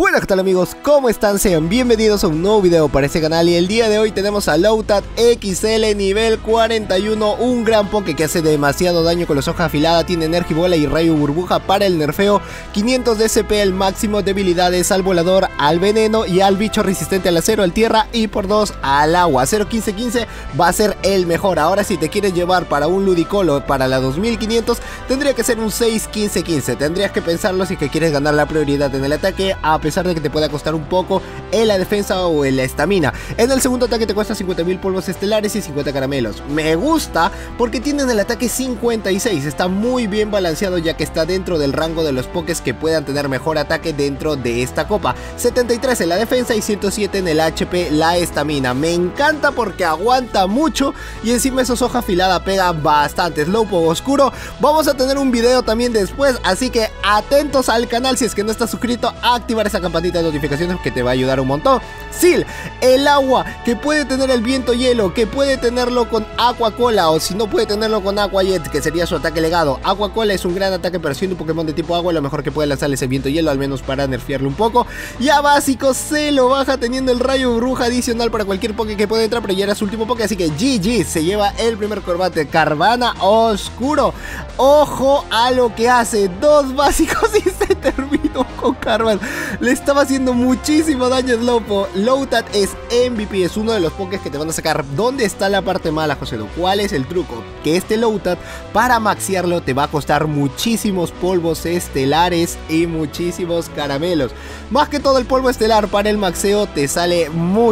Bueno, ¿qué tal amigos? ¿Cómo están? Sean bienvenidos a un nuevo video para este canal. Y el día de hoy tenemos a Lowtat XL nivel 41, un gran poke que hace demasiado daño con las hojas afiladas, tiene Energibola y Rayo Burbuja para el nerfeo, 500 de SP el máximo, debilidades al volador, al veneno y al bicho resistente al acero, al tierra y por 2 al agua. 0-15-15 va a ser el mejor. Ahora si te quieres llevar para un Ludicolo para la 2500 tendría que ser un 6-15-15. Tendrías que pensarlo si que quieres ganar la prioridad en el ataque, a pesar de que te pueda costar un poco en la defensa o en la estamina. En el segundo ataque te cuesta 50.000 polvos estelares y 50 caramelos. Me gusta porque tienen el ataque 56, está muy bien balanceado ya que está dentro del rango de los pokés que puedan tener mejor ataque dentro de esta copa. 73 en la defensa y 107 en el HP la estamina. Me encanta porque aguanta mucho y encima esa hoja afilada pega bastante. Slowpoke oscuro, vamos a tener un video también después, así que atentos al canal si es que no estás suscrito, a activar esa campanita de notificaciones que te va a ayudar un montón. Seal, el agua, que puede tener el viento hielo, que puede tenerlo con Aqua Cola, o si no puede tenerlo con Aqua Jet, que sería su ataque legado. Aqua Cola es un gran ataque, pero siendo un Pokémon de tipo agua, lo mejor que puede lanzarle es el viento hielo, al menos para nerfearlo un poco. Y a básico se lo baja teniendo el rayo burbuja adicional para cualquier Poké que pueda entrar, pero ya era su último Poké, así que GG, se lleva el primer combate. Carvanha oscuro, ojo a lo que hace, 2 básicos y se terminó con Carvanha. Le estaba haciendo muchísimo daño a Slowpoke. Lowtat es MVP, es uno de los pokés que te van a sacar. ¿Dónde está la parte mala, Josedo? ¿Cuál es el truco? Que este Lowtat, para maxiarlo, te va a costar muchísimos polvos estelares y muchísimos caramelos. Más que todo el polvo estelar para el maxeo te sale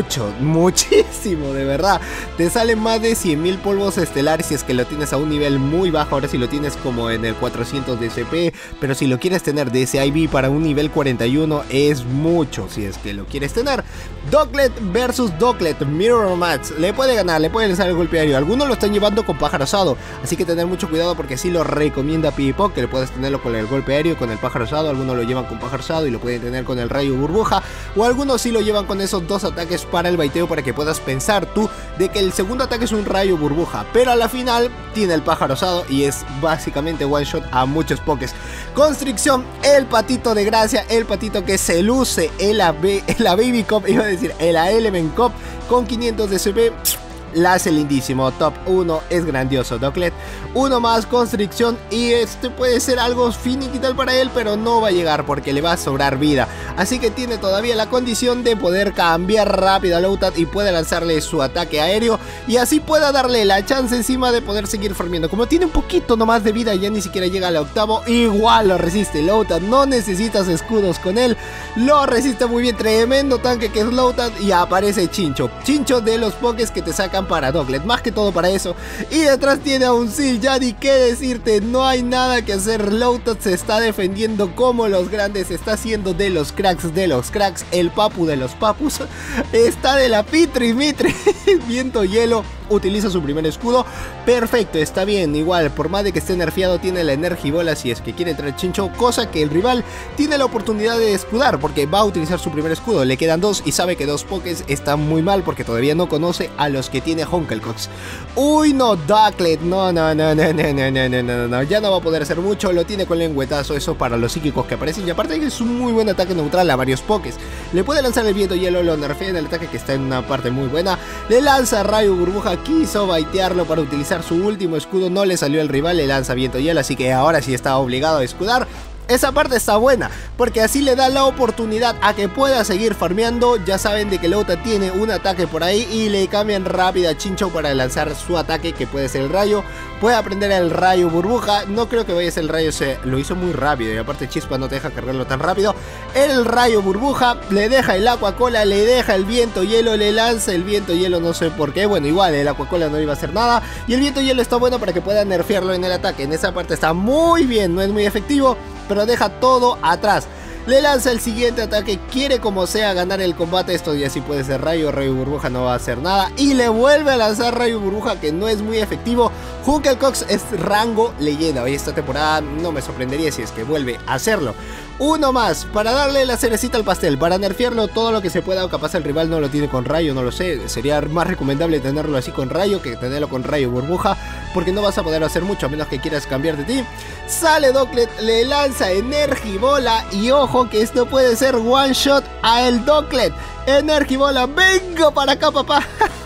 muchísimo, de verdad. Te salen más de 100.000 polvos estelares si es que lo tienes a un nivel muy bajo. Ahora si lo tienes como en el 400 de SP, pero si lo quieres tener de ese IV para un nivel 41 es mucho si es que lo quieres tener. Ducklett versus Ducklett, Mirror Match. Le puede ganar, le puede lanzar el golpe aéreo. Algunos lo están llevando con pájaro osado, así que tener mucho cuidado porque sí lo recomienda PvPoke, que le puedes tenerlo con el golpe aéreo, con el pájaro osado. Algunos lo llevan con pájaro osado y lo pueden tener con el rayo burbuja, o algunos sí lo llevan con esos dos ataques para el baiteo, para que puedas pensar tú de que el segundo ataque es un rayo burbuja, pero a la final tiene el pájaro osado y es básicamente one shot a muchos pokés. Constricción, el patito de gracia, el patito que se luce en la Baby Cup, iba a decir en la Element Cup, con 500 de CP. La hace lindísimo, top 1, es grandioso Ducklett. Uno más, Constricción, y este puede ser algo finiquital para él, pero no va a llegar porque le va a sobrar vida. Así que tiene todavía la condición de poder cambiar rápido a Lowtat y puede lanzarle su ataque aéreo, y así pueda darle la chance encima de poder seguir farmeando. Como tiene un poquito nomás de vida, ya ni siquiera llega al octavo, igual lo resiste Lowtat. No necesitas escudos con él, lo resiste muy bien. Tremendo tanque que es Lowtat. Y aparece Chincho de los pokés que te sacan para Ducklett, más que todo para eso. Y detrás tiene a un Seal, ya ni qué decirte, no hay nada que hacer. Lowtat se está defendiendo como los grandes, se está haciendo de los cracks, el papu de los papus, está de la pitri mitri. Viento hielo, utiliza su primer escudo, perfecto, está bien. Igual, por más de que esté nerfeado, tiene la Energibola si es que quiere entrar Chincho, cosa que el rival tiene la oportunidad de escudar, porque va a utilizar su primer escudo. Le quedan 2 y sabe que 2 pokés están muy mal porque todavía no conoce a los que tiene Honkelcox. Uy, no, Ducklett, no, ya no va a poder hacer mucho. Lo tiene con lengüetazo, eso para los psíquicos que aparecen, y aparte es un muy buen ataque neutral a varios pokés. Le puede lanzar el viento hielo, lo nerfea en el ataque que está en una parte muy buena. Le lanza rayo burbuja, quiso baitearlo para utilizar su último escudo, no le salió el rival, le lanza viento hielo, así que ahora sí está obligado a escudar. Esa parte está buena, porque así le da la oportunidad a que pueda seguir farmeando. Ya saben de que Lowtat tiene un ataque por ahí y le cambian rápido a Chincho para lanzar su ataque, que puede ser el rayo. Puede aprender el rayo burbuja, no creo que vaya a ser el rayo, lo hizo muy rápido y aparte Chispa no te deja cargarlo tan rápido. El rayo burbuja, le deja el Aqua Cola, le deja el viento hielo, le lanza el viento hielo, no sé por qué. Bueno, igual el Aqua Cola no iba a hacer nada y el viento hielo está bueno para que pueda nerfearlo en el ataque. En esa parte está muy bien, no es muy efectivo, pero deja todo atrás. Le lanza el siguiente ataque, quiere como sea ganar el combate. Esto ya sí puede ser rayo burbuja, no va a hacer nada. Y le vuelve a lanzar rayo burbuja, que no es muy efectivo. Honkelcox es rango leyenda. Hoy esta temporada no me sorprendería si es que vuelve a hacerlo. Uno más, para darle la cerecita al pastel, para nerfearlo todo lo que se pueda, o capaz el rival no lo tiene con rayo, no lo sé. Sería más recomendable tenerlo así con rayo que tenerlo con rayo burbuja. porque no vas a poder hacer mucho a menos que quieras cambiar de team. Sale Ducklett, le lanza Energibola y ojo que esto puede ser one shot a el Ducklett. Energibola, venga para acá, papá.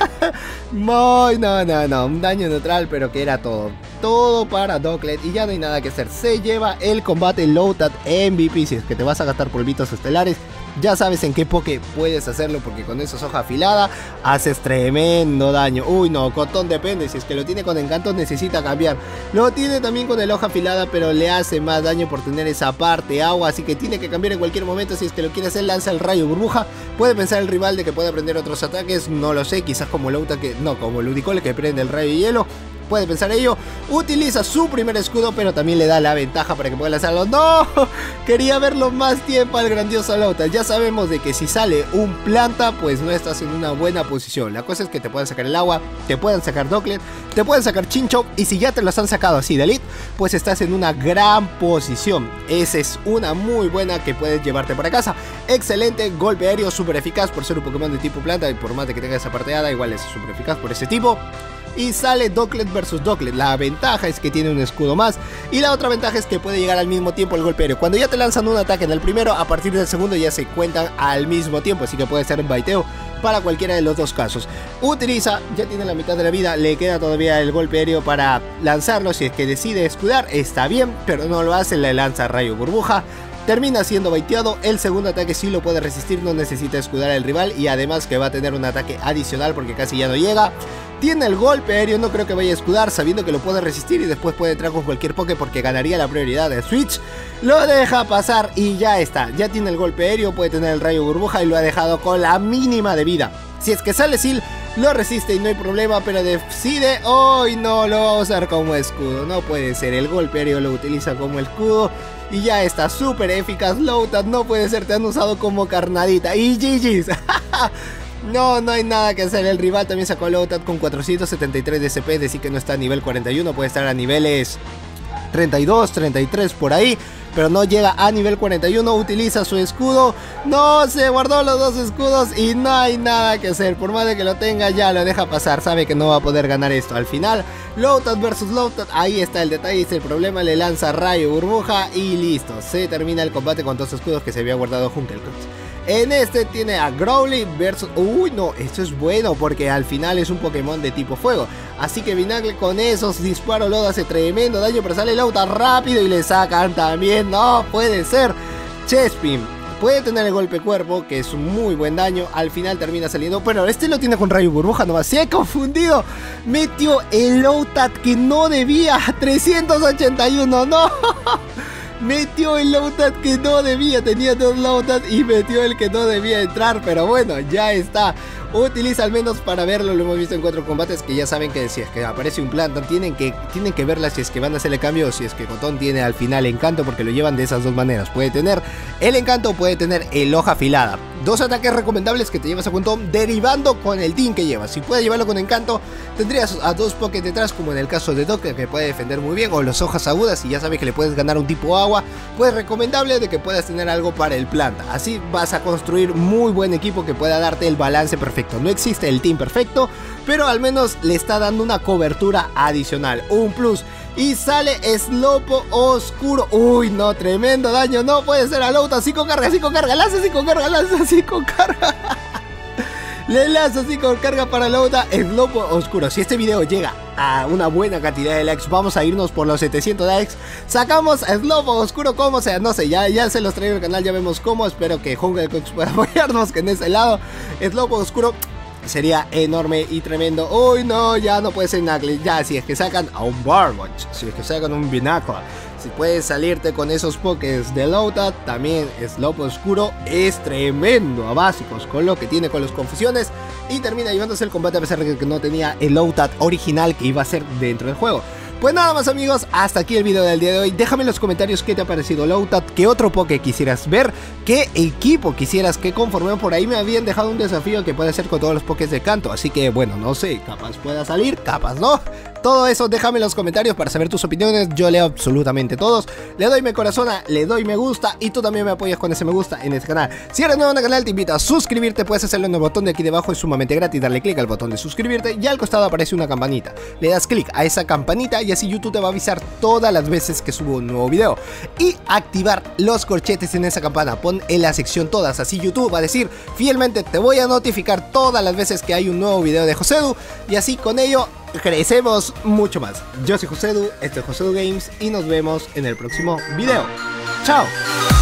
No, un daño neutral, pero que era todo para Ducklett y ya no hay nada que hacer. Se lleva el combate Lowtat MVP. Si es que te vas a gastar polvitos estelares, ya sabes en qué poke puedes hacerlo, porque con esos hoja afilada haces tremendo daño. Uy, no, Cotón depende. Si es que lo tiene con encanto, necesita cambiar. Lo tiene también con el hoja afilada, pero le hace más daño por tener esa parte agua, así que tiene que cambiar en cualquier momento. Si es que lo quiere hacer, lanza el rayo burbuja. Puede pensar el rival de que puede aprender otros ataques, no lo sé, quizás como Lowtat como Ludicolo que prende el rayo de hielo. Puede pensar ello, utiliza su primer escudo, pero también le da la ventaja para que pueda lanzarlo. ¡No! Quería verlo más tiempo al grandioso Lowtat. Ya sabemos de que si sale un planta, pues no estás en una buena posición. La cosa es que te pueden sacar el agua, te pueden sacar Ducklett, te pueden sacar Chinchou, y si ya te los han sacado así de elite, pues estás en una gran posición. Esa es una muy buena que puedes llevarte para casa. Excelente, golpe aéreo, súper eficaz por ser un Pokémon de tipo planta, y por más de que tenga esa parteada, igual es súper eficaz por ese tipo. Y sale Ducklett versus Ducklett. La ventaja es que tiene un escudo más, y la otra ventaja es que puede llegar al mismo tiempo el golpe aéreo. Cuando ya te lanzan un ataque en el primero, a partir del segundo ya se cuentan al mismo tiempo, así que puede ser un baiteo para cualquiera de los dos casos. Utiliza, ya tiene la mitad de la vida, le queda todavía el golpe aéreo para lanzarlo. Si es que decide escudar, está bien, pero no lo hace, le lanza rayo burbuja. Termina siendo baiteado, el segundo ataque sí lo puede resistir, no necesita escudar al rival, y además que va a tener un ataque adicional porque casi ya no llega. Tiene el golpe aéreo, no creo que vaya a escudar, sabiendo que lo puede resistir y después puede entrar con cualquier poke porque ganaría la prioridad de Switch. Lo deja pasar y ya está, ya tiene el golpe aéreo, puede tener el rayo burbuja y lo ha dejado con la mínima de vida. Si es que sale Seal, lo resiste y no hay problema, pero decide, hoy no lo va a usar como escudo, no puede ser, el golpe aéreo lo utiliza como escudo. Y ya está, súper eficaz. Lowtat, no puede ser, te han usado como carnadita. Y GG's. No hay nada que hacer. El rival también sacó a Lowtat con 473 de SP, es decir que no está a nivel 41, puede estar a niveles 32, 33 por ahí, pero no llega a nivel 41. Utiliza su escudo, no, se guardó los dos escudos y no hay nada que hacer. Por más de que lo tenga, ya lo deja pasar, sabe que no va a poder ganar esto. Al final, Lowtat versus Lowtat, ahí está el detalle, es el problema. Le lanza rayo burbuja y listo, se termina el combate con dos escudos que se había guardado Hunkelkopf. En este tiene a Growly versus... Uy, no, esto es bueno porque al final es un Pokémon de tipo fuego. Así que Vinagre con esos disparos lo hace tremendo daño, pero sale Lowtat rápido y le sacan también. No puede ser. Chespin puede tener el golpe cuerpo, que es un muy buen daño. Al final termina saliendo, pero este lo tiene con rayo burbuja nomás. Se ha confundido. Metió el Lowtat que no debía. 381, no. Metió el Lowtat que no debía, tenía dos Lowtat y metió el que no debía entrar, pero bueno, ya está. Utiliza al menos para verlo, lo hemos visto en 4 combates, que ya saben que si es que aparece un planta, tienen que verla si es que van a hacerle cambio o si es que Cotón tiene al final encanto, porque lo llevan de esas dos maneras. Puede tener el encanto o puede tener el hoja afilada. Dos ataques recomendables que te llevas a Cotón derivando con el team que llevas. Si puedes llevarlo con encanto, tendrías a dos Poké detrás, como en el caso de Ducklett, que puede defender muy bien, o los hojas agudas, y ya sabes que le puedes ganar un tipo agua. Pues recomendable de que puedas tener algo para el planta. Así vas a construir muy buen equipo que pueda darte el balance perfecto. No existe el team perfecto, pero al menos le está dando una cobertura adicional, un plus. Y sale Slopo Oscuro. Uy, no, tremendo daño. No puede ser a Lowtat. 5 carga, 5 carga, lanza 5 carga, lanza 5 carga. Le lanza 5 carga para Lowtat, Slopo Oscuro. Si este video llega a una buena cantidad de likes, vamos a irnos por los 700 likes. Sacamos a Slopo Oscuro como sea, no sé, ya se los traigo al canal, ya vemos cómo. Espero que Hunkelkopf pueda apoyarnos, que en ese lado Slopo Oscuro sería enorme y tremendo. Uy, no, ya no puede ser Nugget. Ya, si es que sacan a un Barboach, si es que sacan un Binacle, si puedes salirte con esos pokés de Lowtat, también Slopo Oscuro es tremendo a básicos con lo que tiene con las confusiones. Y termina llevándose el combate a pesar de que no tenía el Lowtat original que iba a ser dentro del juego. Pues nada más, amigos, hasta aquí el video del día de hoy. Déjame en los comentarios qué te ha parecido Lowtat, qué otro Poké quisieras ver, qué equipo quisieras que conformen. Por ahí me habían dejado un desafío que puede hacer con todos los Pokés de canto, así que bueno, no sé, capaz pueda salir, capaz no. todo eso déjame en los comentarios para saber tus opiniones. Yo leo absolutamente todos. Le doy me corazona, le doy me gusta y tú también me apoyas con ese me gusta en este canal. Si eres nuevo en el canal te invito a suscribirte. Puedes hacerlo en el botón de aquí debajo, es sumamente gratis. Darle clic al botón de suscribirte y al costado aparece una campanita. Le das clic a esa campanita y así YouTube te va a avisar todas las veces que subo un nuevo video. Y activar los corchetes en esa campana. Pon en la sección todas, así YouTube va a decir fielmente te voy a notificar todas las veces que hay un nuevo video de Josedu. Y así con ello crecemos mucho más. Yo soy Josedu, esto es Josedu Games y nos vemos en el próximo video. ¡Chao!